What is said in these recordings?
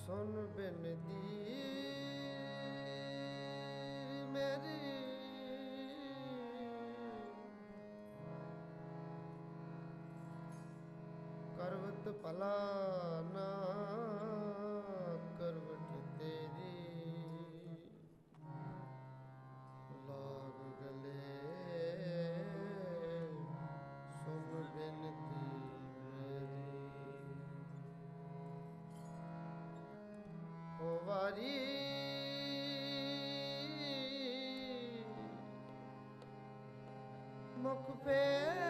ਸੁਨ ਬਿਨਤੀ ਮੇਰੀ ਕਰਵਤ ਭਲਾ ਨਾ ਕਰਵਟ ਤੇਰੀ ਲਾਗ ਗਲੇ ਸੁਨ ਬਿਨਤੀ ਮੇਰੀ ਹੋ ਵਾਰੀ ਮੁਖ ਫੇਰ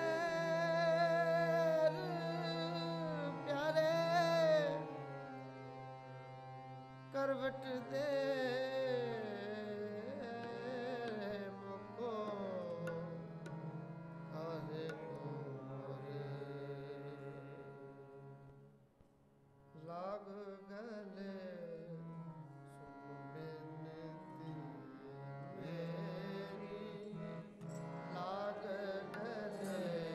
ਪਿਆਰੇ ਕਰਵਟ ਦੇ ਮੁਕੋ ਆਹੇ ਕੋਰੇ ਲਾਗ ਗਲੇ ਲਾਗ ਗਲੇ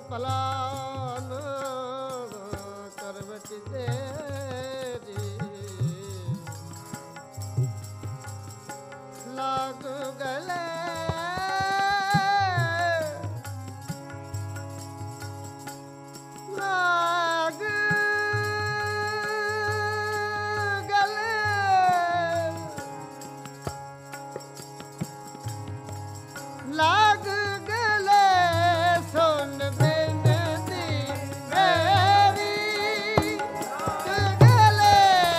ਪਲਾਨ ਕਰਵਟ ਤੇਰੀ ਲਾਗ ਗਲੇ ਲਾਗ ਗਲੇ ਲਾਗ ਗਲੇ ਸੁਣ ਬੇਨਤੀ ਮੇਰੀ ਗਲੇ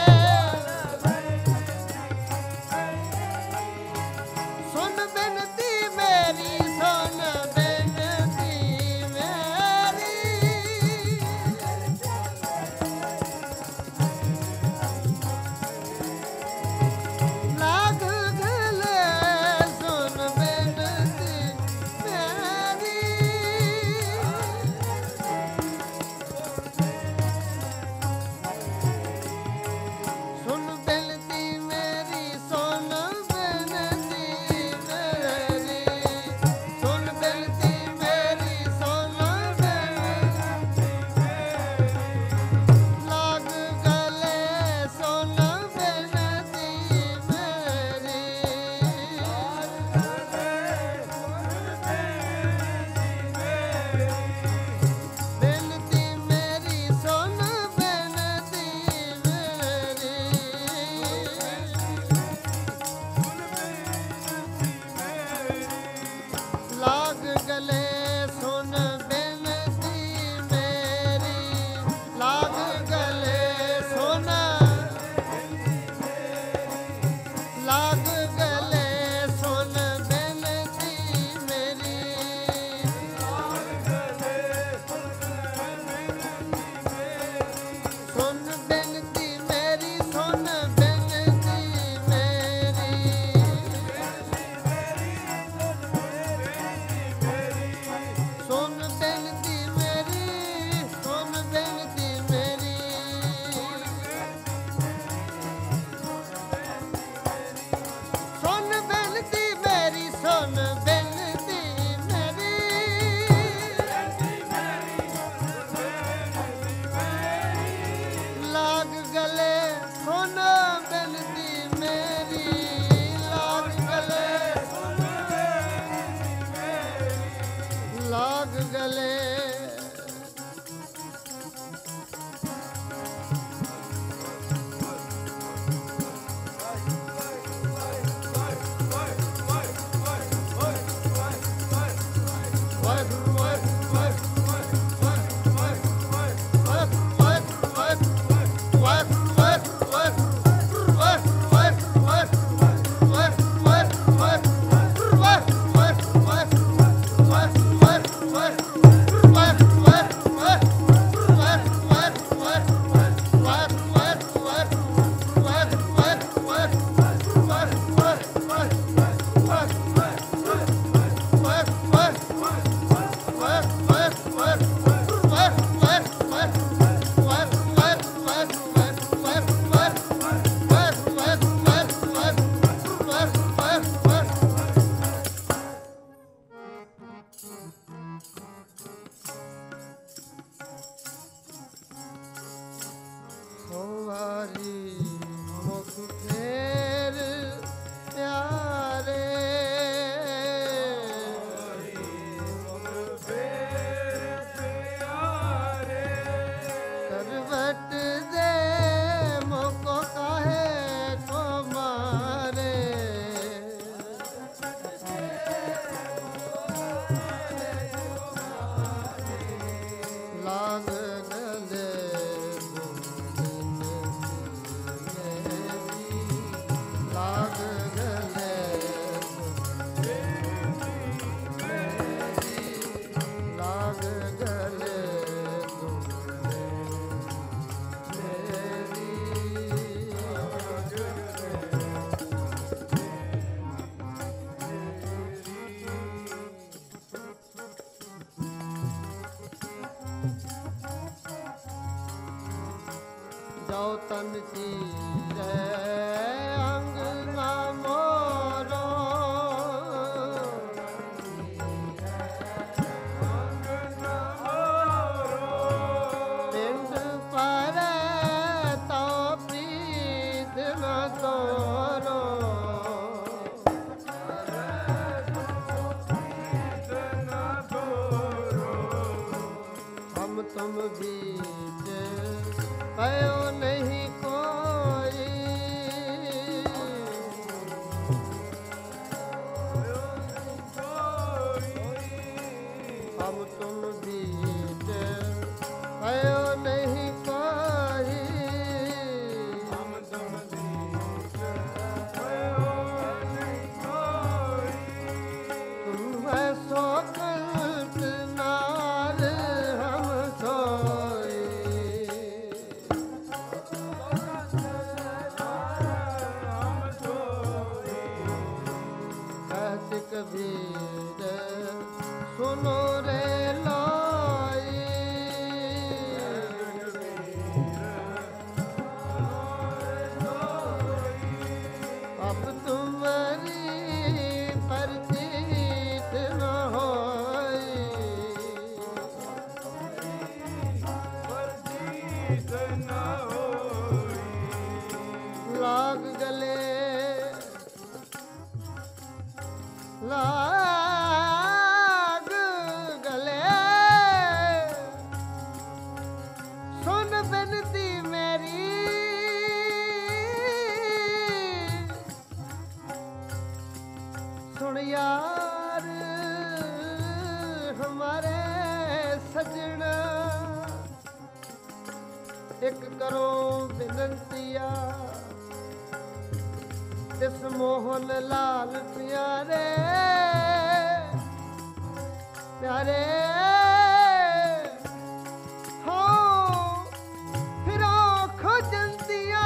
ਸੁਣ ਬੇਨਤੀ ਮੇਰੀ ਸੁਣ ਬੇਨਤੀ ਮੇਰੀ ਲਾਗ ਗਲੇ ਸੁਣ ਬੇਨਤੀ ਮੇਰੀ ਸੁਣ ਬੇਨਤੀ ਮੇਰੀ ਸੁਣ ਬੇਨਤੀ ਮੇਰੀ ਸੁਣ ਬੇਨਤੀ ਮੇਰੀ ਸੁਣ ਬੇਨਤੀ ਲਾਗ ਗਲੇ ਸੁਣ ਬੇਨਤੀ ਮੇਰੀ ਬੇਨਤੀ ਮੇਰੀ ਸੁਣ ਬੇਨਤੀ ਮੇਰੀ ਲਾਗ ਗਲੇ ਸੁਣ ਬੇਨਤੀ ਮੇਰੀ ਲਾਗ ਗਲੇ ਸੁਣ ਲਾਗ ਗਲੇ ਸੁਣ ਬੇਨਤੀ ਮੇਰੀ ਸੁਣ ਬੇਨਤੀ ਮੇਰੀ ਸੁਣ ਬੇਨਤੀ ਮੇਰੀ ਸੁਣ ਬੇਨਤੀ ਮੇਰੀ ਸੁਣ ਬੇਨਤੀ ਮੇਰੀ ਸੁਣ ਬੇਨਤੀ ਮੇਰੀ ਸੁਣ ਬੇਨਤੀ ਮੇਰੀ ਲਾਗ ਗਲੇ ਸੁਣ ਬੇਨਤੀ ਮੇਰੀ ਲਾਗ ਗਲੇ ਲਾਗ ਗਲੇ ਵਾਰੀ ਮੁਖ ਫੇਰ ਪਿਆਰੇ ਕਰਵਟ ਦੇ ਮੁਖ ਕਾਹੇ ਕੋ ਮਾਰੇ ਲਾਗ ਗਲੇ ਲਾਗ ਗਲੇ ਲਾਗ ਗਲੇ ਜਾਓ ਤਨ ਚੀਰੇ ਅੰਗ ਨਾ ਮੋਰੋ ਅੰਗ ਨਾ तुम बीच पयो नहीं कोई, हम तुम बीच पयो नहीं कोई, हम तुम बीच पयो नहीं कोई। तुम ऐसो कंठ नार हम सोई, कहत कबीर सुनो रे लोई, अब तुम्हारी परतीत न होई, परतीत न होई। लाग गले लाग गले सुन बिनती मेरी, सुन यार हमारे सजना, एक करो बिनतिया इस मोहन लाल प्यारे प्यारे हो फिरो खोजंतिया,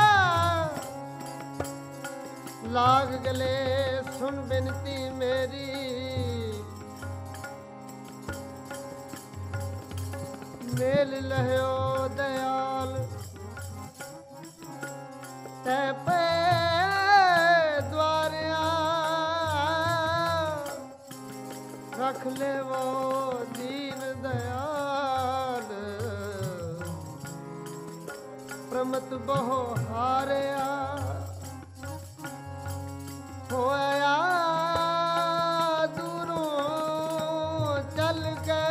लाग गले सुन बिनती मेरी, मेल लहयो दयाल तै पे द्वारिया, रख ले वो दीन दयाल, प्रमत बहु हारिया होया दूरों चल के,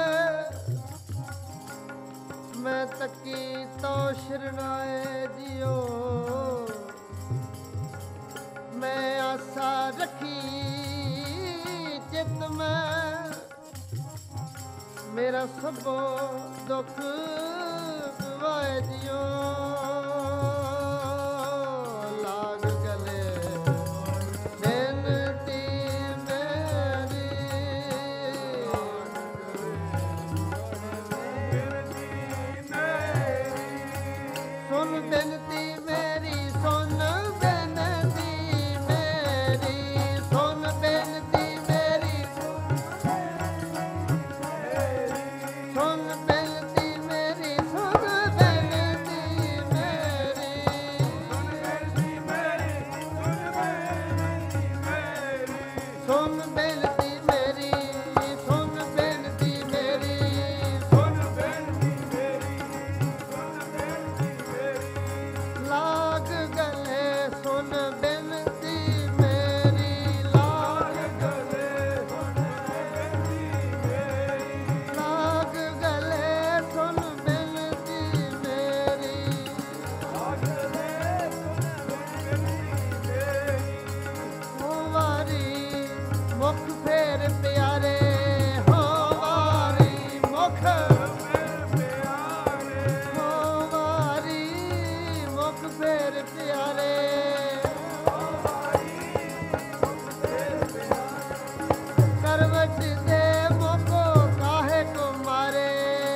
मैं तकी तो शरणाए जियो, मैं आशा रखी चित में, मेरा सबो दुख गवाए जियो, लाग गले बेनती मेरी, सुन बिनती मेरी, सुन बिनती मेरी, सुन बिनती मेरी, सुन बिनती मेरी, सुन बिनती मेरी, सुन बिनती मेरी, सुन बिनती मेरी, लाग गले सुन बिनती मेरी, लाग गले लाग गले सुन बिनती मेरी, हो वारी मुख फेर प्यारे, हो वारी मुख, हो वारी मुख फेर प्यारे, करवट दे मोको काहे को मारे,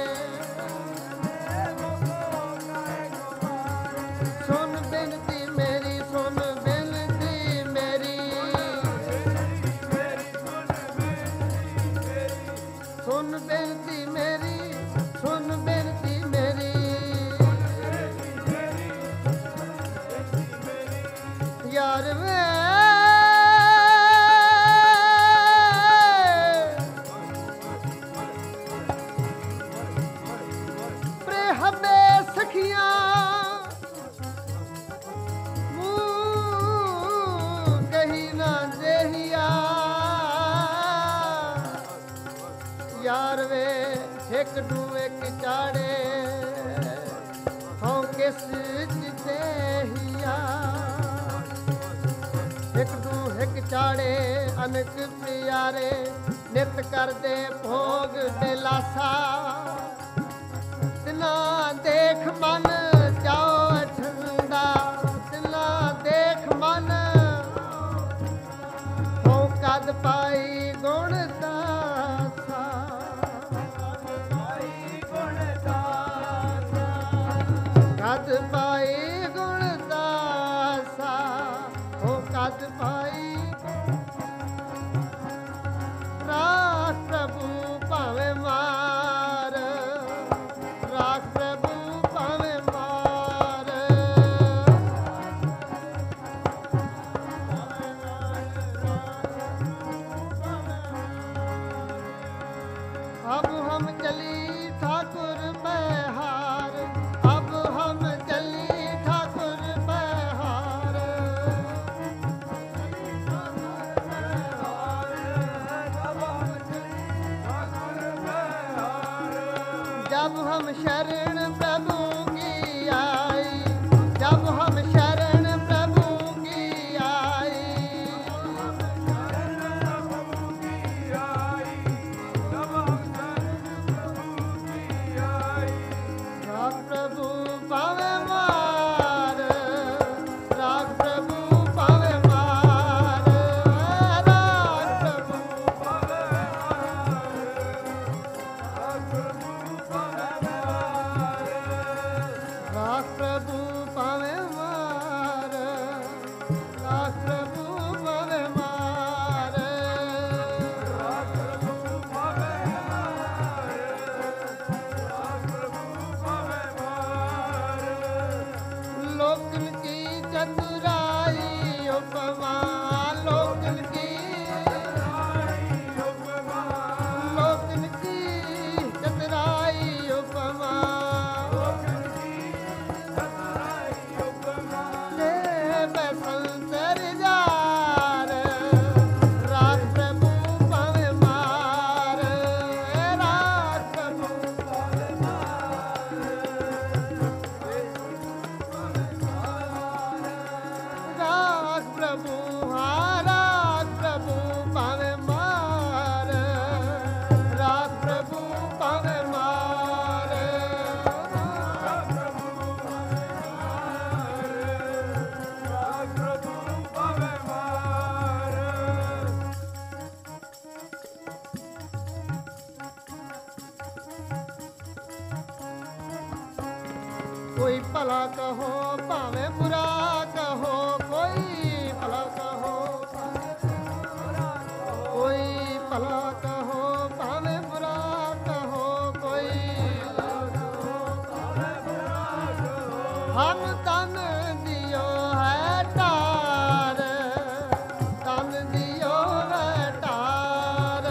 सुन बिनती मेरी, सुन बिनती मेरी, सुन बिनती मेरी, सुन बिनती मेरी, यार वे प्रेहबे सखियां मुँह कही ना देहिया, यार वे ਇੱਕ ਨੂੰ ਇੱਕ ਚਾੜੇ ਹਉ ਕਿਸ ਜਿਦੇਹੀਆ ਇੱਕ ਨੂੰ ਇੱਕ ਚਾੜੇ ਅਨਕ ਪਿਆਰੇ ਨਿਤ ਕਰਦੇ ਭੋਗ ਦਿਲਾਸਾ ਤਿਨਾ ਦੇਖ ਮਨ ਜਾਓ ਠੰਡਾ ਤਿਨਾ ਦੇਖ ਮਨ ਹੋ ਕਦ ਪਾਈ ਗੁਣ ਦਾਸਾ ਕਦ ਪਾਈ ਗੁਣ ਦਾਸਾ ਹੋ ਕਦ ਪਾਈ ਰਾਖ ਪ੍ਰਭੂ ਭਾਵੇਂ ਮਾਰ ਰਾਖ ਪ੍ਰਭੂ ਭਾਵੇਂ ਮਾਰ अब हम चली ठाकुर बहार अब हम चली ठाकुर बहार जब हम शरण प्रभु की आई जब हम शरण प्रभु की आई राग प्रभु पावे मार राग प्रभु पावे मार राग प्रभु राग प्रभु पावे मार राग प्रभु पावे मार लोकन की चतुराई उपमा लोकन की चतुराई उपमा ले बसंतर जार राग प्रभु पावे मार राग प्रभु राग प्रभु हाँ राग प्रभु पावे मार राग प्रभु पावे मार कोई भला कहो भावे बुरा कहो कोई भला कहो कोई भला कहो भावे बुरा कहो कोई हम तन दियो है टार तन दियो है टार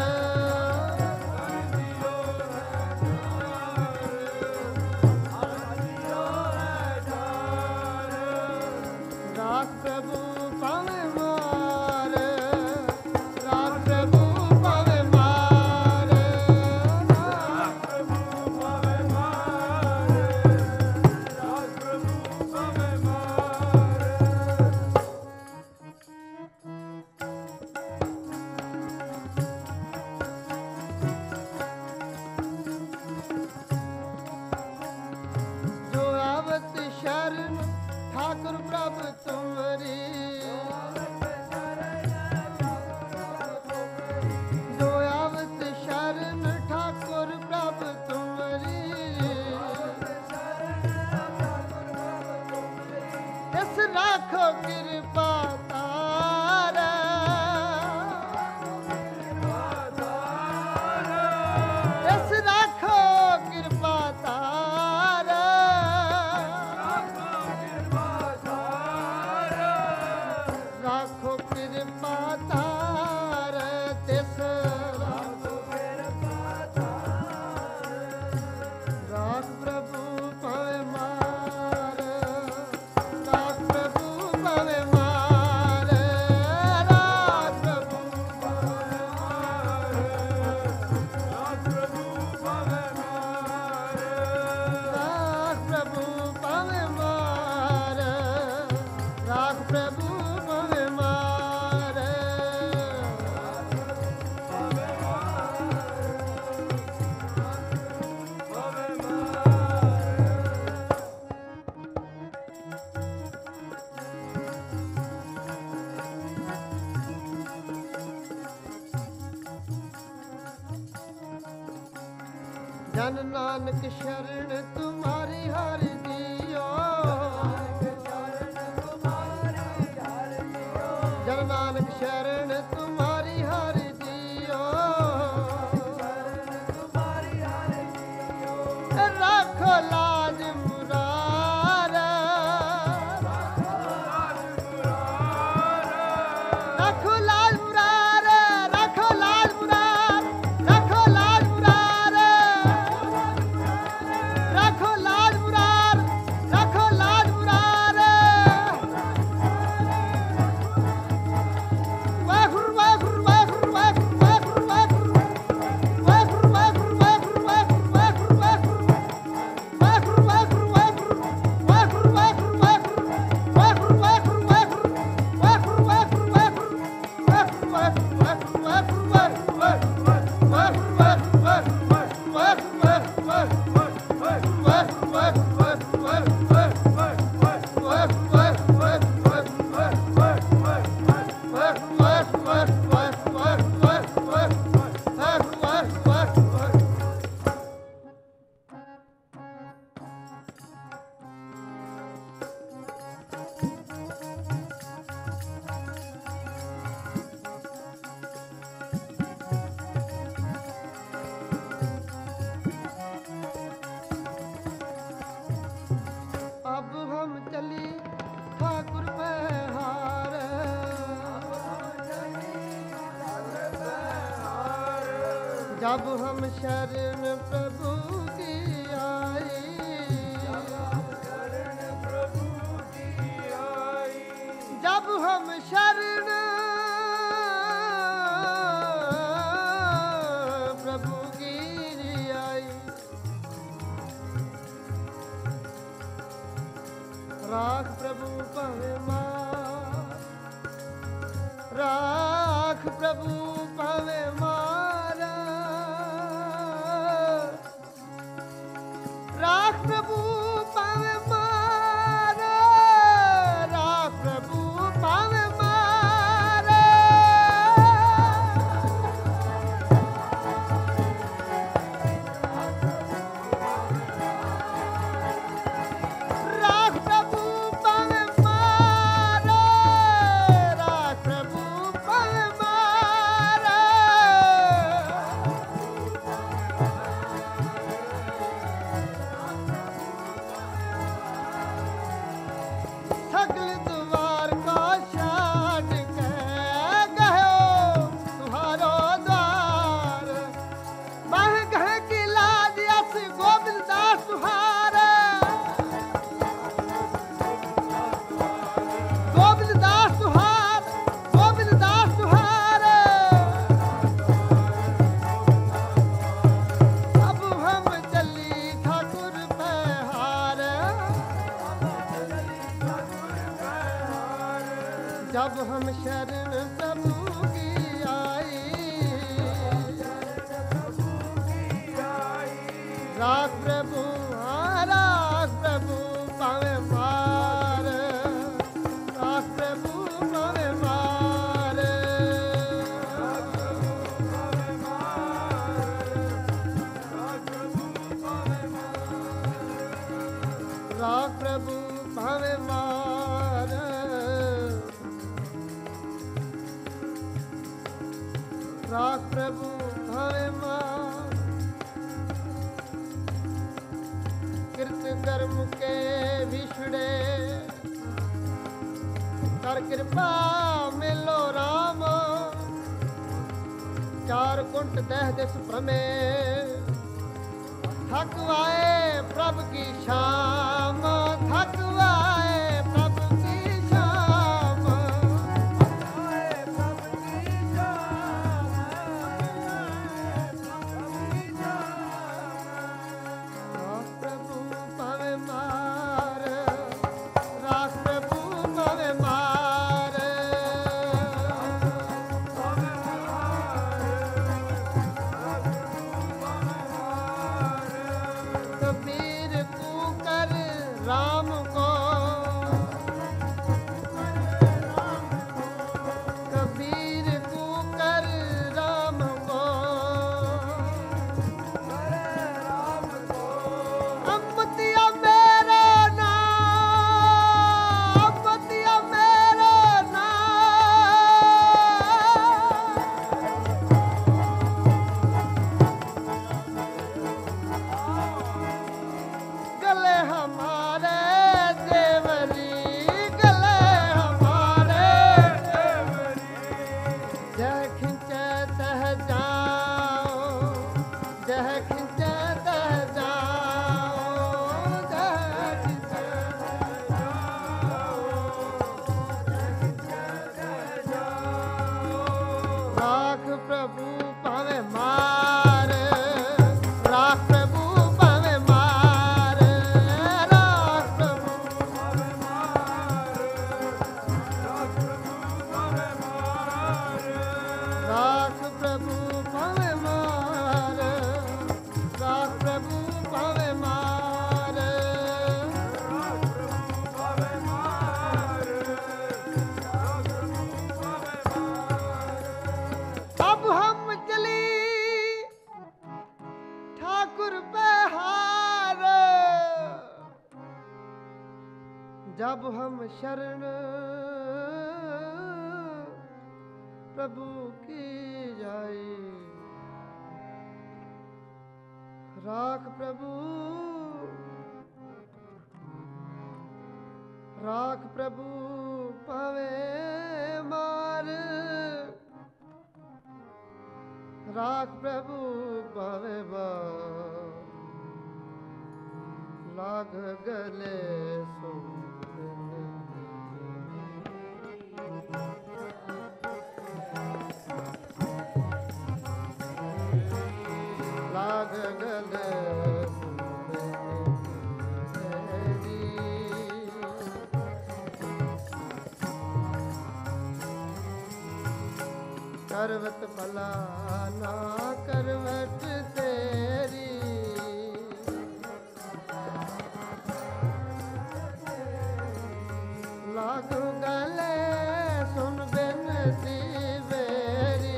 राग प्रभु पावे मार राग प्रभु पावे मार जन नानक शरण तुम्हारी हर जियो जन नानक शरण तुम्हारी हर जियो राखो लाज मुरार राखो लाज मुरार राखो लाज मुरार राखो लाज मुरार राखो लाज मुरार राखो लाज मुरार वाहगुरु वाहगुरु वाहगुरु वाहगुरु वाहगुरु वाहगुरु वाहगुरु वाहगुरु वाहगुरु वाहगुरु वाहगुरु वाहगुरु वाहगुरु वाहगुरु वाहगुरु वाहगुरु वाहगुरु अब हम चली ठाकुर बहार जब हम शरण प्रभु की आई जब हम शरण प्रभु की आई राख प्रभु पवे मार राख प्रभु पवे मार राख प्रभु पवे मार राख प्रभु पवे मार राख प्रभु पवे मार राख प्रभु पवे मार सकल द्वार का छाड़ के गयो तुम्हारो द्वार मह गह की लाज यस गोविंद दास तुहार गोविंद दास तुहार गोविंद दास तुहार अब हम चली ठाकुर बहार जब हम शरण प्रभु की आई राख प्रभु हाँ राख प्रभु पावे मार राख प्रभु पावे मार राख प्रभु पावे मार राख प्रभु भावे मार कृत कर्म के विछड़े कर कृपा मिलो राम चार कुंट दह दिस भ्रमे थकवाए प्रभु की शाम थकवाए प्रभु की शाम राख प्रभु पावे मार राख प्रभु पावे मार कबीर को कर राम को जाओ जह खिंचे तह जाओ जह खिंचे राख प्रभु पावे मार राख प्रभु पावे मार राख प्रभु राख प्रभु पावे मार राख प्रभु पावे मार अब हम चली ठाकुर पे हार जब हम शरण प्रभु की जाए राख प्रभु पावे मार राख प्रभु पावे मार लाग गले सो लाग गले करवत भला ना करवट तेरी लागू गले सुन बिनती बेरी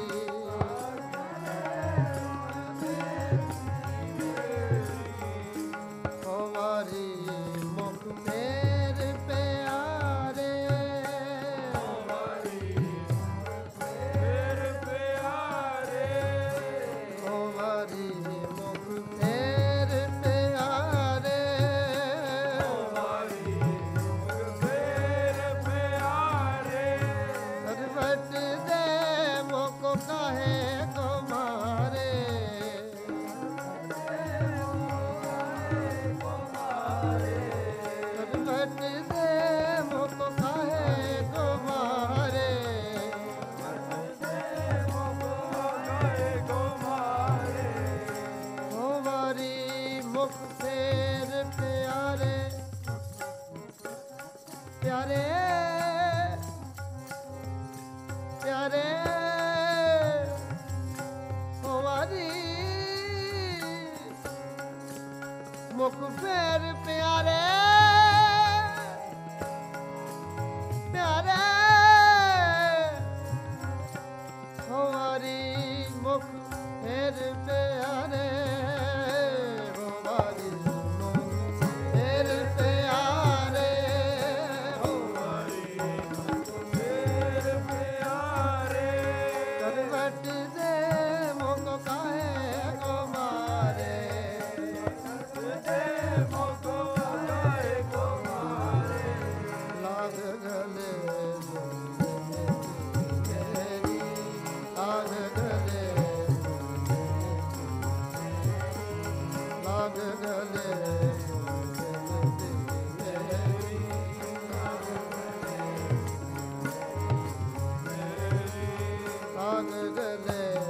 हमारी मुख मेरे प्यारे हमारी मुख मेरे प्यारे करवट दे मोको काहे को मारे करवट दे मोको काहे को मारे हमारी मुख फेर प्यारे प्यारे प्यारे हमारी मुख फेर प्यारे प्यारे हमारी मुख फेर प्यारे हमारी मुख फेर प्यारे करवट दे मोको काहे को मारे लाग गले तेरी लाग गले लाग गले लाग गले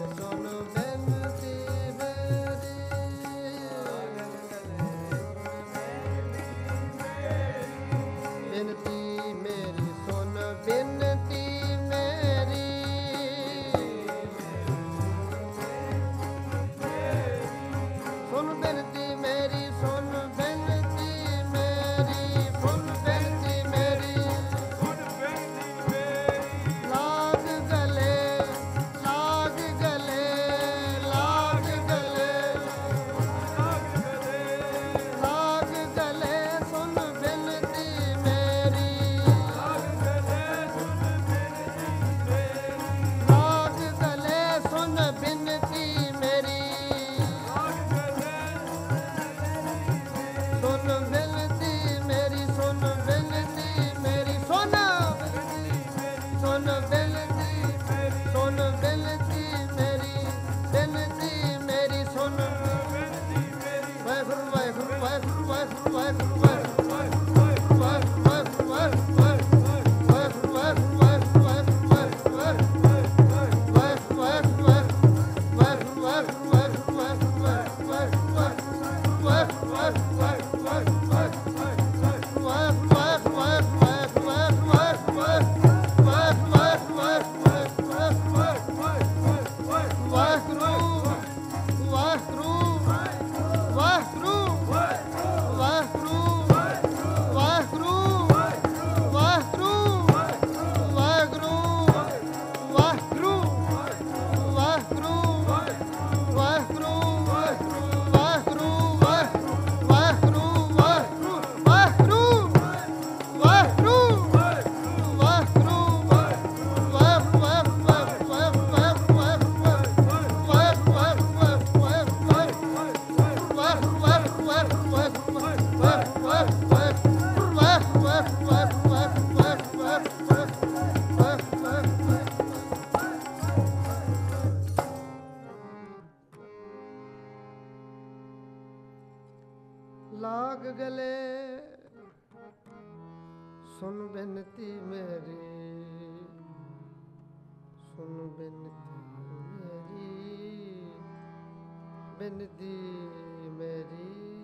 ਲਾਗ ਗਲੇ ਸੁਨ ਬੇਨਤੀ ਮੇਰੀ, ਸੁਨ ਬੇਨਤੀ ਮੇਰੀ, ਬੇਨਤੀ ਮੇਰੀ।